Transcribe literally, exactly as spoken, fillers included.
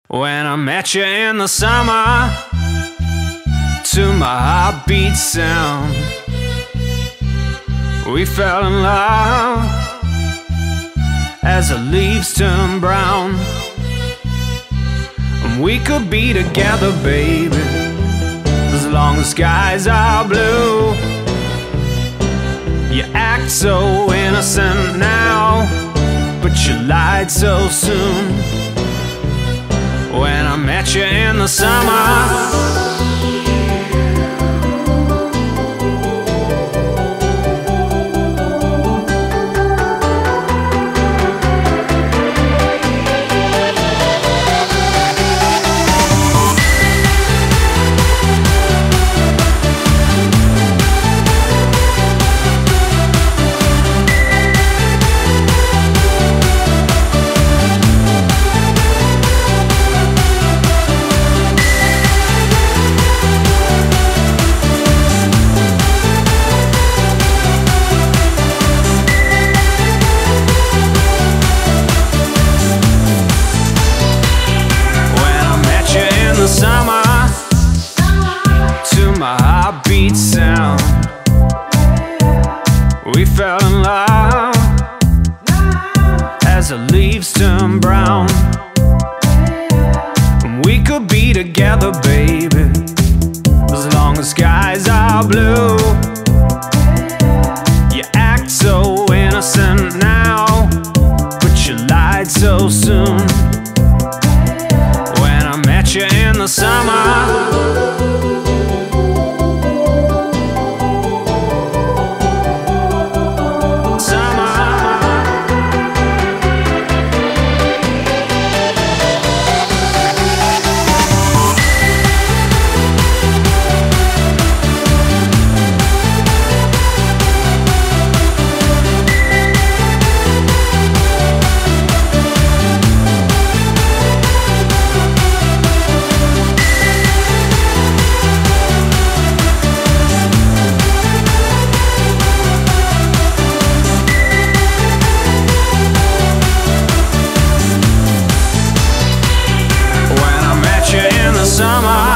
When I met you in the summer, to my heartbeat sound, we fell in love as the leaves turn brown. And we could be together, baby, as long as skies are blue. You act so innocent now, but you lied so soon. When I met you in the summer, summer, to my heartbeat sound, we fell in love as the leaves turn brown. And we could be together, baby, as long as skies are blue. You act so innocent now, but you lied so soon. You in the summer, summer.